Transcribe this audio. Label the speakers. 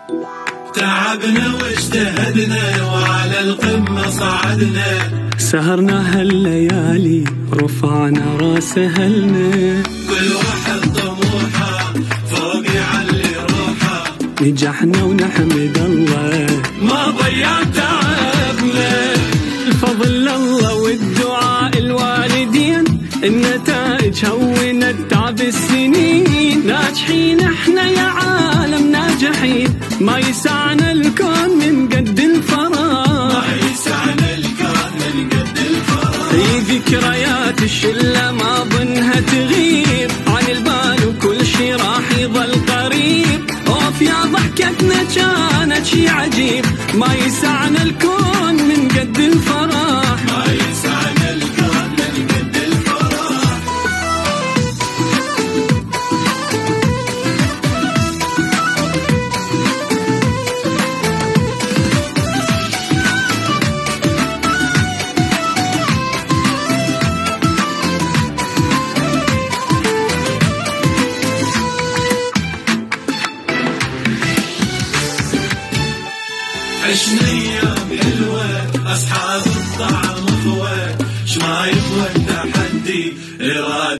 Speaker 1: تعبنا واجتهدنا وعلى القمة صعدنا،
Speaker 2: سهرنا هالليالي رفعنا راس أهلنا،
Speaker 1: كل واحد طموحه فوق يعلي روحه،
Speaker 2: نجحنا ونحمد الله
Speaker 1: ما ضيع تعبنا.
Speaker 2: الفضل الله والدعاء الوالدين، النتائج هونت تعب السنين، ناجحين احنا يا عالم ناجحين، ما يسعنا الكون من قد الفراغ،
Speaker 1: ما يسعنا الكون من قد الفراغ.
Speaker 2: هي ذكريات الشلة ما ظنها تغيب عن البال، وكل شي راح يظل قريب، اوف يا ضحكتنا كانت شي عجيب، ما يسعنا الكون من قد الفرح،
Speaker 1: ما يسعنا الكون من قد الفراغ. عشنا ايام حلوه اصحاب الطعم اخوه، شمايخ والتحدي اراده.